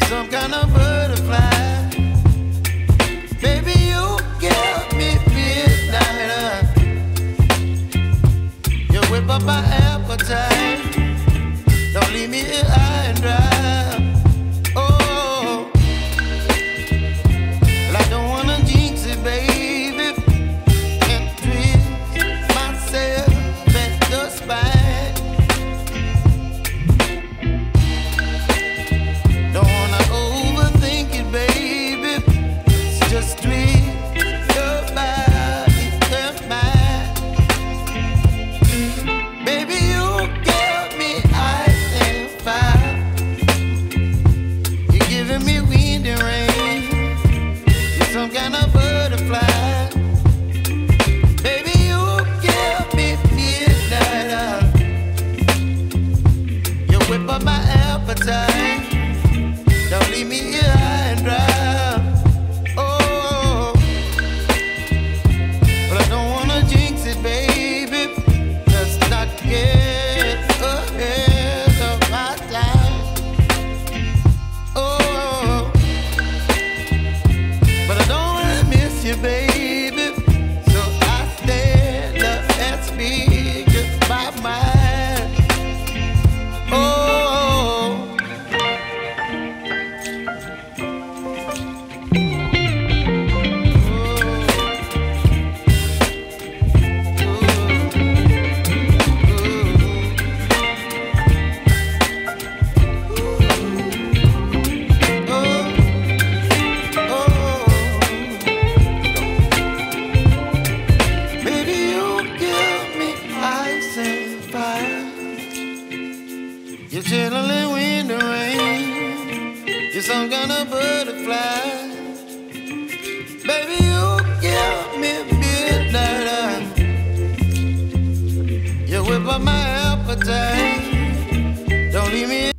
some kind of butterfly. Baby, you give me midnight. You whip up my appetite. Don't leave me here high and dry. Oh, well, I don't wanna jinx it, baby, and twist myself at the spine. Don't wanna overthink it, baby. It's just twist your body and mine. Baby, you give me ice and fire. You're giving me wind and rain. You're some kind of butterfly. Baby, you give me midnight. You whip up my appetite. Don't leave me here high and dry. Oh, but I don't wanna jinx it, baby. Let's not get ahead of my time. Oh, but I don't wanna miss you, baby. So I stand up and speak just my mind. Oh. You're chilling wind and rain. You're some kind of butterfly. Baby, you give me midnight. You whip up my appetite. Don't leave me